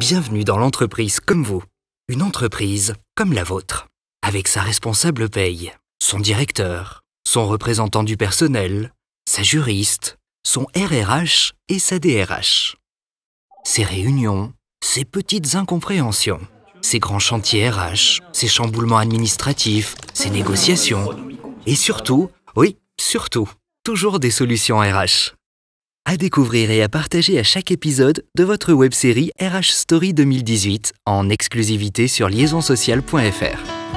Bienvenue dans l'entreprise comme vous. Une entreprise comme la vôtre. Avec sa responsable paye, son directeur, son représentant du personnel, sa juriste, son RRH et sa DRH. Ses réunions, ses petites incompréhensions, ses grands chantiers RH, ses chamboulements administratifs, ses négociations. Et surtout, oui, surtout, toujours des solutions RH. À découvrir et à partager à chaque épisode de votre web-série RH Story 2018 en exclusivité sur liaisonsocial.fr.